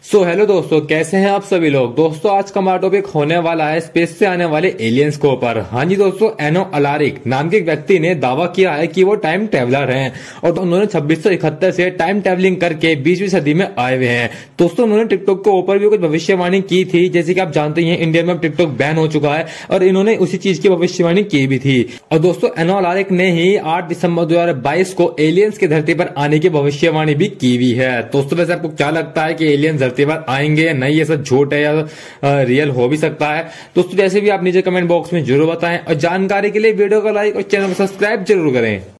So hello दोस्तों, कैसे हैं आप सभी लोग। दोस्तों आज का हमारा टॉपिक होने वाला है स्पेस से आने वाले एलियंस के ऊपर। हाँ जी दोस्तों, एनो अलारिक नाम के एक व्यक्ति ने दावा किया है कि वो टाइम ट्रेवलर हैं और तो उन्होंने 2671 से टाइम ट्रेवलिंग करके 20वीं सदी में आए हुए हैं। दोस्तों उन्होंने टिकटॉक के ऊपर भी कुछ भविष्यवाणी की थी। जैसे कि आप जानते हैं इंडिया में अब टिकटॉक बैन हो चुका है और इन्होंने उसी चीज की भविष्यवाणी की भी थी। और दोस्तों एनो अलारिक ने ही 8 दिसंबर 2022 को एलियंस की धरती पर आने की भविष्यवाणी भी की हुई है। दोस्तों वैसे आपको क्या लगता है कि एलियंस धरती पर आएंगे या नहीं, ये सब झूठ है या रियल हो भी सकता है। दोस्तों जैसे भी आप नीचे कमेंट बॉक्स में जरूर बताएं और जानकारी के लिए वीडियो को लाइक और चैनल को सब्सक्राइब जरूर करें।